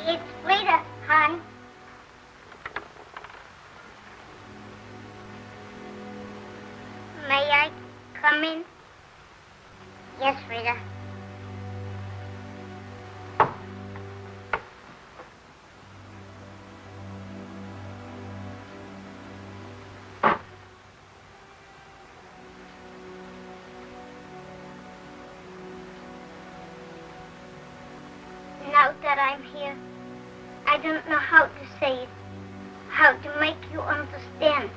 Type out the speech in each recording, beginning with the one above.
It's Frida, hon. May I come in? Yes, Frida. Now that I'm here, I don't know how to say it, how to make you understand.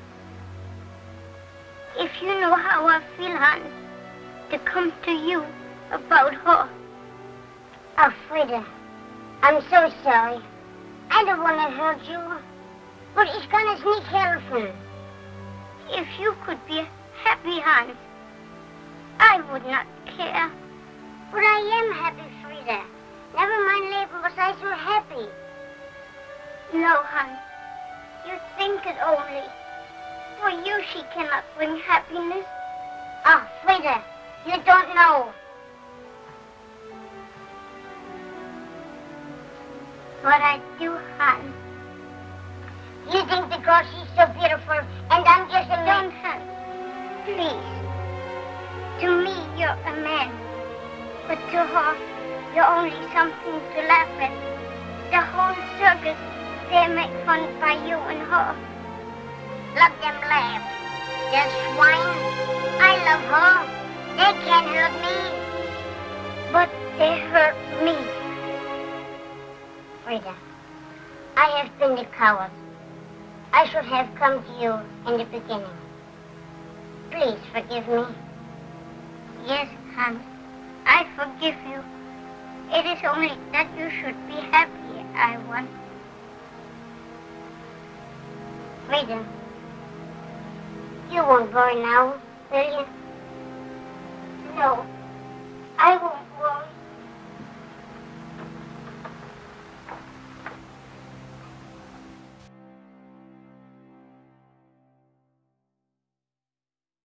If you know how I feel, hon, to come to you about her. Oh, Frida, I'm so sorry. I don't want to hurt you, but it's gonna sneak Kellman. If you could be happy, hon, I would not care. But I am happy, Frida. Never mind Leben was I so happy. No, hon. You think it only. For you, she cannot bring happiness. Oh, Frida, you don't know. But I do, hon. You think because she's so beautiful and I'm just a man? Don't, hon. Please. To me, you're a man. But to her, you're only something to laugh at. The whole circus, they make fun by you and her. Let them laugh. They're swine. I love her. They can't hurt me. But they hurt me. Frida, I have been the coward. I should have come to you in the beginning. Please forgive me. Yes, hon. I forgive you. It is only that you should be happy, I want. Frida, you won't worry now, will you? No, I won't.